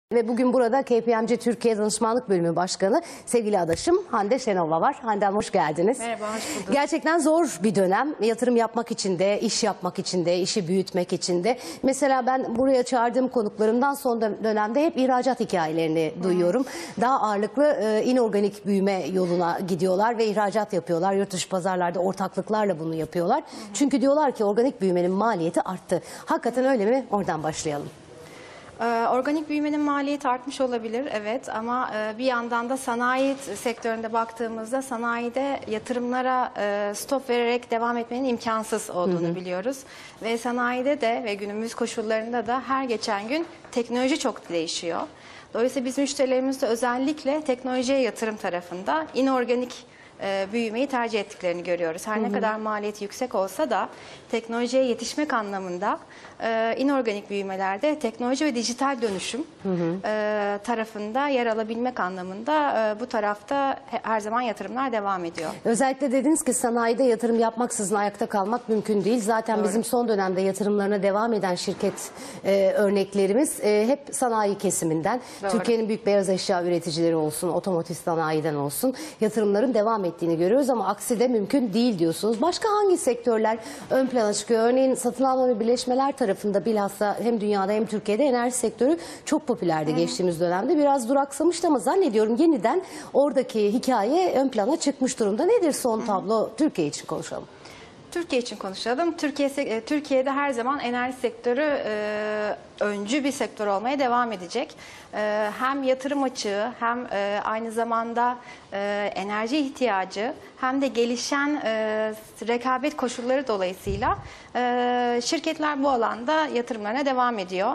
Ve bugün burada KPMG Türkiye Danışmanlık Bölümü Başkanı sevgili adaşım Hande Şenova var. Hande Hanım hoş geldiniz. Merhaba, hoş bulduk. Gerçekten zor bir dönem. Yatırım yapmak için de, iş yapmak için de, işi büyütmek için de. Mesela ben buraya çağırdığım konuklarımdan son dönemde hep ihracat hikayelerini duyuyorum. Daha ağırlıklı inorganik büyüme yoluna gidiyorlar ve ihracat yapıyorlar. Yurt dışı pazarlarda ortaklıklarla bunu yapıyorlar. Çünkü diyorlar ki organik büyümenin maliyeti arttı. Hakikaten öyle mi? Oradan başlayalım. Organik büyümenin maliyeti artmış olabilir, evet, ama bir yandan da sanayi sektöründe baktığımızda sanayide yatırımlara stop vererek devam etmenin imkansız olduğunu biliyoruz. Ve sanayide de ve günümüz koşullarında da her geçen gün teknoloji çok değişiyor. Dolayısıyla biz müşterilerimizde özellikle teknolojiye yatırım tarafında inorganik büyümeyi tercih ettiklerini görüyoruz. Her ne kadar maliyeti yüksek olsa da teknolojiye yetişmek anlamında inorganik büyümelerde teknoloji ve dijital dönüşüm tarafında yer alabilmek anlamında bu tarafta her zaman yatırımlar devam ediyor. Özellikle dediniz ki sanayide yatırım yapmaksızın ayakta kalmak mümkün değil. Zaten Doğru. Bizim son dönemde yatırımlarına devam eden şirket örneklerimiz hep sanayi kesiminden. Doğru. Türkiye'nin büyük beyaz eşya üreticileri olsun, otomotiv sanayiden olsun yatırımların devam ettiğini görüyoruz ama aksi de mümkün değil diyorsunuz. Başka hangi sektörler ön plana çıkıyor? Örneğin satın alma ve birleşmeler tarafında bilhassa hem dünyada hem Türkiye'de enerji sektörü çok popülerdi geçtiğimiz dönemde. Biraz duraksamıştı ama zannediyorum yeniden oradaki hikaye ön plana çıkmış durumda. Nedir son tablo? Türkiye için konuşalım. Türkiye için konuşalım. Türkiye'de her zaman enerji sektörü öncü bir sektör olmaya devam edecek. Hem yatırım açığı hem aynı zamanda enerji ihtiyacı hem de gelişen rekabet koşulları dolayısıyla şirketler bu alanda yatırımlarına devam ediyor.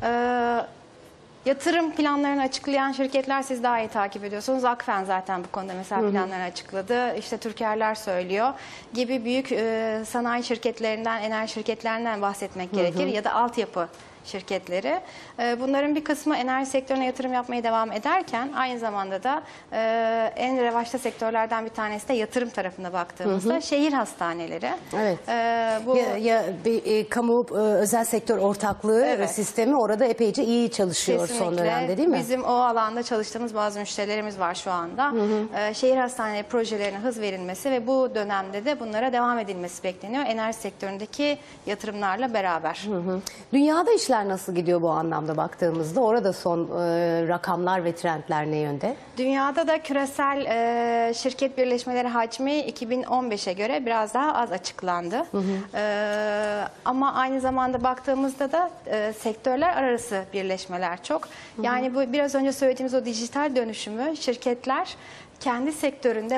Yatırım planlarını açıklayan şirketler siz daha iyi takip ediyorsunuz. Akfen zaten bu konuda mesela planlarını açıkladı. İşte Türkerler söylüyor gibi büyük sanayi şirketlerinden, enerji şirketlerinden bahsetmek gerekir ya da altyapı şirketleri. Bunların bir kısmı enerji sektörüne yatırım yapmaya devam ederken aynı zamanda da en revaçta sektörlerden bir tanesi de yatırım tarafına baktığımızda şehir hastaneleri. Evet. Bu Bir kamu özel sektör ortaklığı sistemi orada epeyce iyi çalışıyor son dönemde değil mi? Bizim o alanda çalıştığımız bazı müşterilerimiz var şu anda. Şehir hastaneleri projelerine hız verilmesi ve bu dönemde de bunlara devam edilmesi bekleniyor. Enerji sektöründeki yatırımlarla beraber. Dünyada işler nasıl gidiyor bu anlamda baktığımızda? Orada son rakamlar ve trendler ne yönde? Dünyada da küresel şirket birleşmeleri hacmi 2015'e göre biraz daha az açıklandı. Ama aynı zamanda baktığımızda da sektörler arası birleşmeler çok. Yani bu biraz önce söylediğimiz o dijital dönüşümü şirketler kendi sektöründe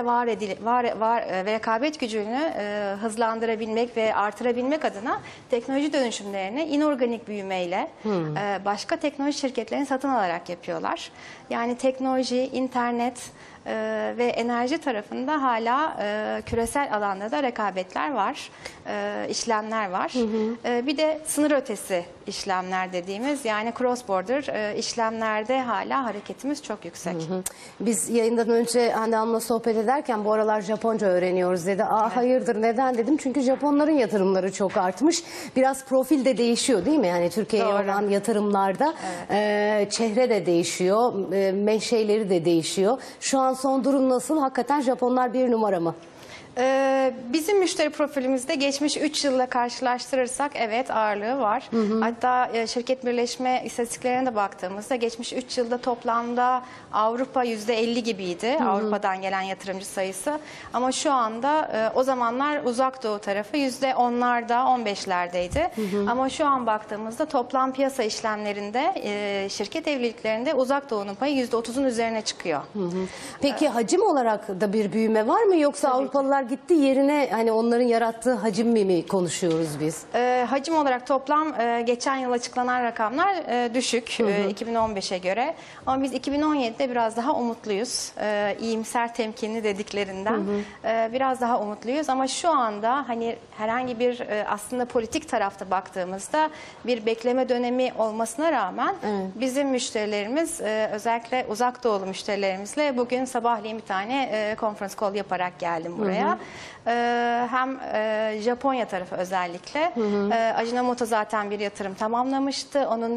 rekabet gücünü hızlandırabilmek ve artırabilmek adına teknoloji dönüşümlerini inorganik büyümeyle başka teknoloji şirketlerini satın alarak yapıyorlar. Yani teknoloji, internet ve enerji tarafında hala küresel alanda da rekabetler var, işlemler var. Bir de sınır ötesi işlemler dediğimiz yani cross border işlemlerde hala hareketimiz çok yüksek. Biz yayından önce Hande Hanım'la sohbet ederken bu aralar Japonca öğreniyoruz dedi. Hayırdır neden dedim çünkü Japonların yatırımları çok artmış. Biraz profil de değişiyor değil mi? Yani Türkiye'ye olan yatırımlarda çehre de değişiyor, menşeileri de değişiyor. Şu an son durum nasıl? Hakikaten Japonlar bir numara mı? Bizim müşteri profilimizde geçmiş 3 yılla karşılaştırırsak evet ağırlığı var. Hatta şirket birleşme istatistiklerine de baktığımızda geçmiş 3 yılda toplamda Avrupa %50 gibiydi. Avrupa'dan gelen yatırımcı sayısı. Ama şu anda o zamanlar Uzak Doğu tarafı %10'larda 15'lerdeydi. Ama şu an baktığımızda toplam piyasa işlemlerinde şirket evliliklerinde Uzak Doğu'nun payı %30'un üzerine çıkıyor. Peki hacim olarak da bir büyüme var mı yoksa Avrupalılar gitti yerine hani onların yarattığı hacim mi konuşuyoruz biz? Hacim olarak toplam geçen yıl açıklanan rakamlar düşük 2015'e göre. Ama biz 2017'de biraz daha umutluyuz. İyimser temkinli dediklerinden biraz daha umutluyuz. Ama şu anda hani herhangi bir aslında politik tarafta baktığımızda bir bekleme dönemi olmasına rağmen bizim müşterilerimiz özellikle uzak doğulu müşterilerimizle bugün sabahleyin bir tane konferans call yaparak geldim buraya. Hem Japonya tarafı özellikle. Ajinomoto zaten bir yatırım tamamlamıştı. Onun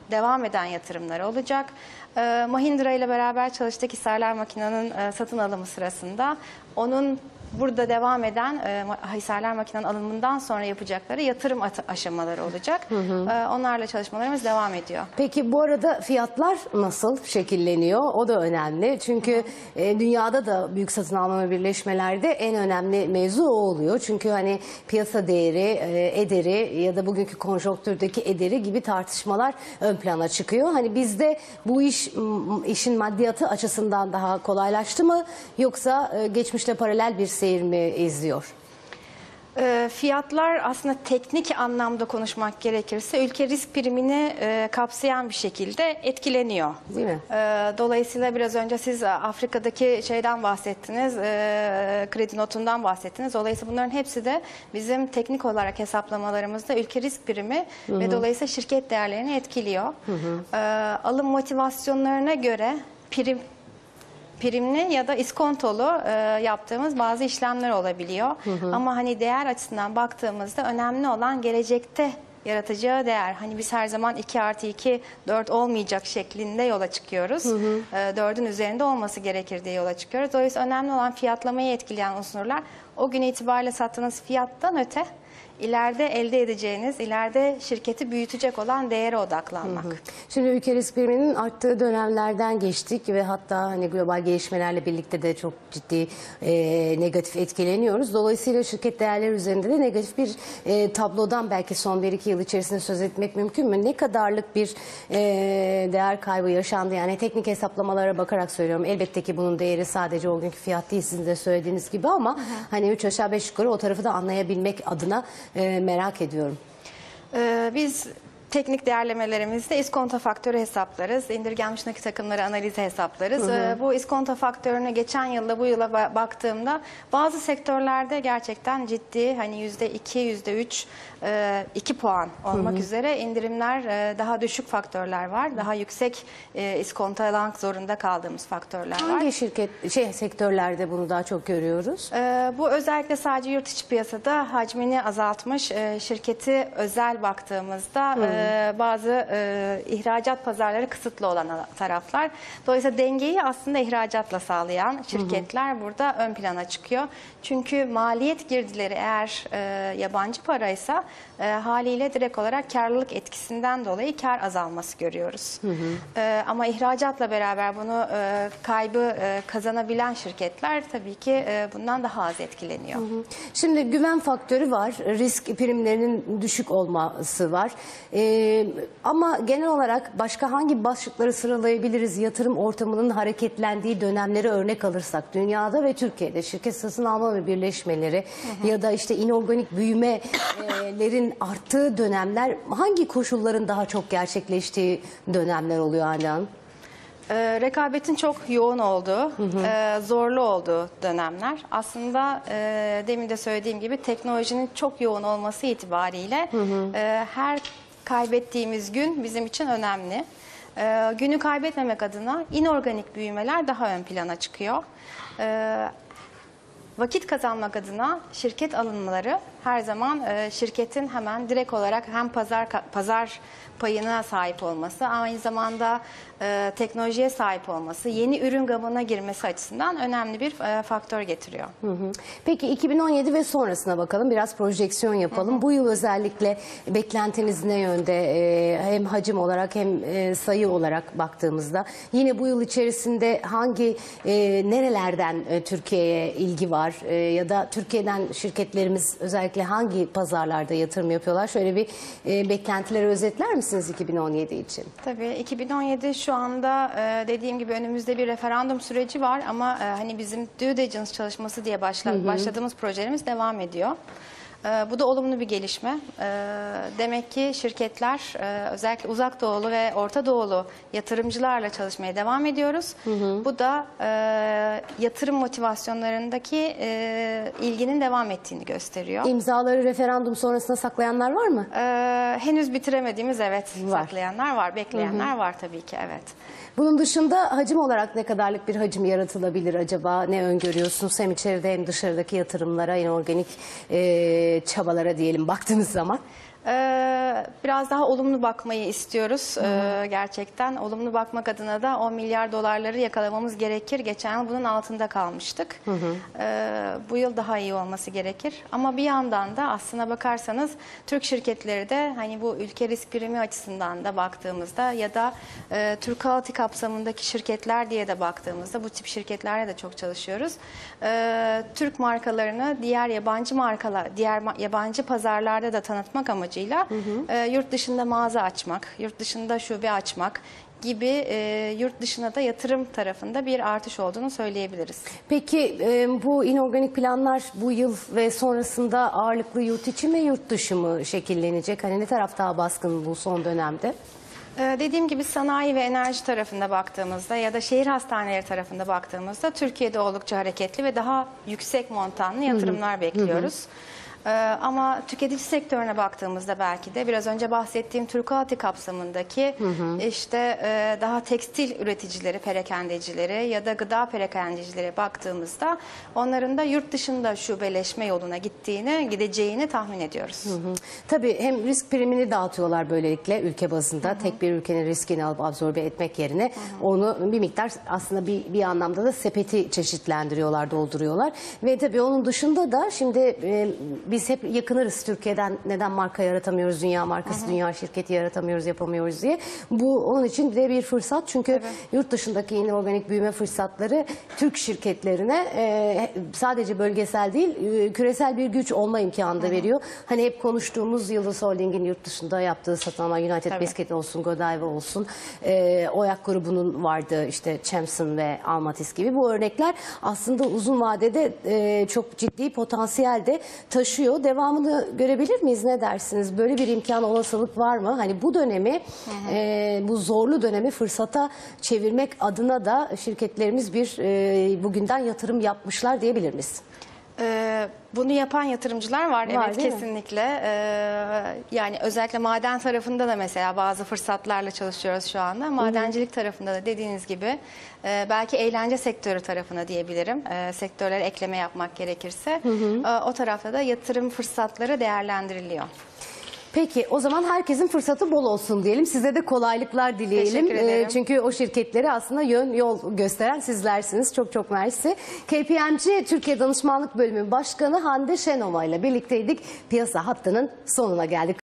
devam eden yatırımları olacak. Mahindra ile beraber çalıştık hisarlar makinenin satın alımı sırasında. Onun burada devam eden hisarlar makinenin alımından sonra yapacakları yatırım aşamaları olacak. Onlarla çalışmalarımız devam ediyor. Peki bu arada fiyatlar nasıl şekilleniyor? O da önemli. Çünkü dünyada da büyük satın alma ve birleşmelerde en önemli mevzu o oluyor. Çünkü hani piyasa değeri, ederi ya da bugünkü konjonktürdeki ederi gibi tartışmalar ön plana çıkıyor. Hani bizde bu işin maddiyatı açısından daha kolaylaştı mı? Yoksa geçmişle paralel bir seyir mi izliyor? Fiyatlar aslında teknik anlamda konuşmak gerekirse ülke risk primini kapsayan bir şekilde etkileniyor. Değil mi? Dolayısıyla biraz önce siz Afrika'daki şeyden bahsettiniz, kredi notundan bahsettiniz. Dolayısıyla bunların hepsi de bizim teknik olarak hesaplamalarımızda ülke risk primi ve dolayısıyla şirket değerlerini etkiliyor. Alım motivasyonlarına göre primli ya da iskontolu yaptığımız bazı işlemler olabiliyor. Ama hani değer açısından baktığımızda önemli olan gelecekte yaratacağı değer. Hani biz her zaman 2+2 4 olmayacak şeklinde yola çıkıyoruz. 4'ün üzerinde olması gerekir diye yola çıkıyoruz. Dolayısıyla önemli olan fiyatlamayı etkileyen unsurlar o gün itibariyle sattığınız fiyattan öte ileride elde edeceğiniz, ileride şirketi büyütecek olan değere odaklanmak. Şimdi ülke risk priminin arttığı dönemlerden geçtik ve hatta hani global gelişmelerle birlikte de çok ciddi negatif etkileniyoruz. Dolayısıyla şirket değerleri üzerinde de negatif bir tablodan belki son 1-2 yıl içerisinde söz etmek mümkün mü? Ne kadarlık bir değer kaybı yaşandı? Yani teknik hesaplamalara bakarak söylüyorum. Elbette ki bunun değeri sadece o günkü fiyat değil sizin de söylediğiniz gibi ama hani 3 aşağı 5 yukarı o tarafı da anlayabilmek adına merak ediyorum. Biz teknik değerlemelerimizde iskonto faktörü hesaplarız. İndirgenmiş nakit akımları analizi hesaplarız. Bu iskonto faktörünü geçen yılla bu yıla baktığımda bazı sektörlerde gerçekten ciddi hani %2, %3, 2 puan olmak üzere indirimler, daha düşük faktörler var. Daha yüksek iskonto almak zorunda kaldığımız faktörler var. Hangi sektörlerde bunu daha çok görüyoruz? Bu özellikle sadece yurt içi piyasada hacmini azaltmış şirketi özel baktığımızda bazı ihracat pazarları kısıtlı olan taraflar. Dolayısıyla dengeyi aslında ihracatla sağlayan şirketler burada ön plana çıkıyor. Çünkü maliyet girdileri eğer yabancı paraysa haliyle direkt olarak karlılık etkisinden dolayı kar azalması görüyoruz. Ama ihracatla beraber bunu kaybı kazanabilen şirketler tabii ki bundan daha az etkileniyor. Şimdi güven faktörü var, risk primlerinin düşük olması var. Ama genel olarak başka hangi başlıkları sıralayabiliriz? Yatırım ortamının hareketlendiği dönemleri örnek alırsak dünyada ve Türkiye'de şirket satın alma ve birleşmeleri ya da işte inorganik büyümelerin arttığı dönemler hangi koşulların daha çok gerçekleştiği dönemler oluyor Hande Hanım? Rekabetin çok yoğun olduğu, zorlu olduğu dönemler. Aslında demin de söylediğim gibi teknolojinin çok yoğun olması itibariyle her kaybettiğimiz gün bizim için önemli. Günü kaybetmemek adına inorganik büyümeler daha ön plana çıkıyor. Vakit kazanmak adına şirket alınmaları her zaman şirketin hemen direkt olarak hem pazar payına sahip olması, aynı zamanda teknolojiye sahip olması, yeni ürün gamına girmesi açısından önemli bir faktör getiriyor. Peki 2017 ve sonrasına bakalım, biraz projeksiyon yapalım. Bu yıl özellikle beklentiniz ne yönde? Hem hacim olarak hem sayı olarak baktığımızda yine bu yıl içerisinde hangi nerelerden Türkiye'ye ilgi var ya da Türkiye'den şirketlerimiz özellikle hangi pazarlarda yatırım yapıyorlar? Şöyle bir beklentileri özetler misiniz 2017 için? Tabii 2017 şu anda dediğim gibi önümüzde bir referandum süreci var ama hani bizim due diligence çalışması diye başladığımız projelerimiz devam ediyor. Bu da olumlu bir gelişme. Demek ki şirketler özellikle uzak doğulu ve Orta Doğulu yatırımcılarla çalışmaya devam ediyoruz. Bu da yatırım motivasyonlarındaki ilginin devam ettiğini gösteriyor. İmzaları referandum sonrasında saklayanlar var mı? Henüz bitiremediğimiz saklayanlar var, bekleyenler var tabii ki evet. Bunun dışında hacim olarak ne kadarlık bir hacim yaratılabilir acaba? Ne öngörüyorsunuz hem içeride hem dışarıdaki yatırımlara, inorganik çabalara diyelim baktığınız zaman? Biraz daha olumlu bakmayı istiyoruz. Gerçekten olumlu bakmak adına da 10 milyar dolarları yakalamamız gerekir. Geçen yıl bunun altında kalmıştık. Bu yıl daha iyi olması gerekir. Ama bir yandan da aslına bakarsanız Türk şirketleri de hani bu ülke risk primi açısından da baktığımızda ya da Türk Halti kapsamındaki şirketler diye de baktığımızda bu tip şirketlerle de çok çalışıyoruz. Türk markalarını diğer yabancı pazarlarda da tanıtmak amacıyla yurt dışında mağaza açmak, yurt dışında şube açmak gibi yurt dışına da yatırım tarafında bir artış olduğunu söyleyebiliriz. Peki bu inorganik planlar bu yıl ve sonrasında ağırlıklı yurt içi mi yurt dışı mı şekillenecek? Hani ne taraf daha baskın bu son dönemde? Dediğim gibi sanayi ve enerji tarafında baktığımızda ya da şehir hastaneleri tarafında baktığımızda Türkiye'de oldukça hareketli ve daha yüksek montanlı yatırımlar bekliyoruz. Ama tüketici sektörüne baktığımızda belki de biraz önce bahsettiğim Türk Halti kapsamındaki işte daha tekstil üreticileri, perakendecileri ya da gıda perakendecileri baktığımızda onların da yurt dışında şubeleşme yoluna gideceğini tahmin ediyoruz. Tabii hem risk primini dağıtıyorlar böylelikle ülke bazında. Tek bir ülkenin riskini alıp absorbe etmek yerine onu bir miktar aslında bir anlamda da sepeti çeşitlendiriyorlar, dolduruyorlar. Ve tabii onun dışında da şimdi biz hep yakınırız Türkiye'den, neden marka yaratamıyoruz, dünya markası, dünya şirketi yaratamıyoruz, yapamıyoruz diye. Bu onun için de bir fırsat. Çünkü yurt dışındaki inorganik büyüme fırsatları Türk şirketlerine sadece bölgesel değil, küresel bir güç olma imkanı da veriyor. Hani hep konuştuğumuz Yıldız Holding'in yurt dışında yaptığı satın alma, United Biscuit olsun, Godiva olsun, Oyak grubunun vardı, işte Chamson ve Almatis gibi. Bu örnekler aslında uzun vadede çok ciddi potansiyel de taşıyor. Devamını görebilir miyiz? Ne dersiniz? Böyle bir imkan, olasılık var mı? Hani bu dönemi, bu zorlu dönemi fırsata çevirmek adına da şirketlerimiz bugünden yatırım yapmışlar diyebilir miyiz? Bunu yapan yatırımcılar var, evet, değil mi? kesinlikle. Yani özellikle maden tarafında da mesela bazı fırsatlarla çalışıyoruz şu anda. Madencilik tarafında da dediğiniz gibi belki eğlence sektörü tarafına diyebilirim. Sektörlere ekleme yapmak gerekirse o tarafta da yatırım fırsatları değerlendiriliyor. Peki o zaman herkesin fırsatı bol olsun diyelim. Size de kolaylıklar dileyelim. Teşekkür ederim. Çünkü o şirketlere aslında yol gösteren sizlersiniz. Çok çok mersi. KPMG Türkiye Danışmanlık Bölümü Başkanı Hande Şenova ile birlikteydik. Piyasa Hattı'nın sonuna geldik.